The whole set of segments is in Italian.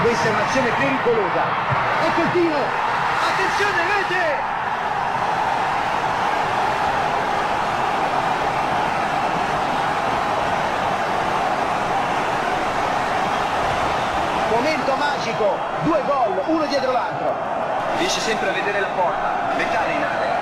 Questa è un'azione pericolosa. Ecco il tiro. Attenzione, rete! Momento magico, 2 gol, uno dietro l'altro. Riesce sempre a vedere la porta, letale in area.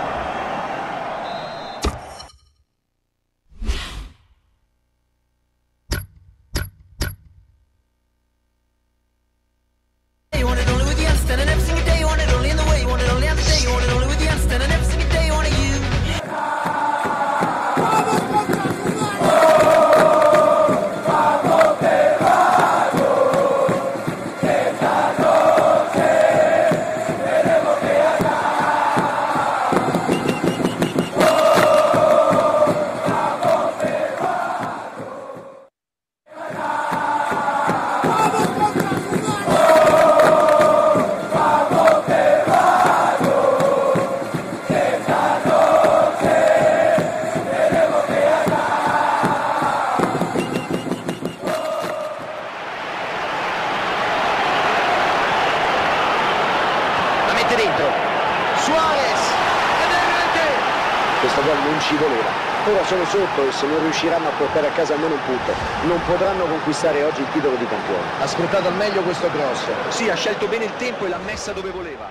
Dentro Suarez ed è rete. Questo gol non ci voleva. Ora sono sotto e se non riusciranno a portare a casa almeno un punto non potranno conquistare oggi il titolo di campione. Ha sfruttato al meglio questo cross. Sì, ha scelto bene il tempo e l'ha messa dove voleva.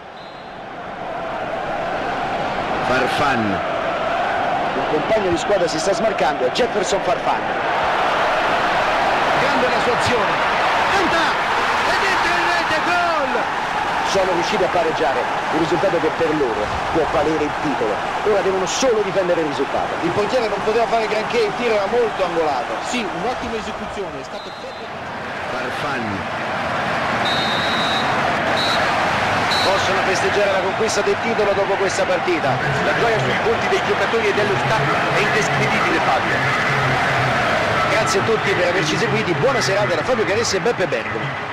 Farfan, un compagno di squadra si sta smarcando, è Jefferson Farfan. Grande la sua azione, tenta ed entra in rete, gol! Sono riusciti a pareggiare, un risultato che per loro può valere il titolo. Ora devono solo difendere il risultato. Il portiere non poteva fare granché, il tiro era molto angolato. Sì, un'ottima esecuzione, è stato Farfan. Possono festeggiare la conquista del titolo dopo questa partita. La gioia sui volti dei giocatori e dello staff è indescrivibile, Fabio. Grazie a tutti per averci seguiti, buona serata da Fabio Caressa e Beppe Bergomi.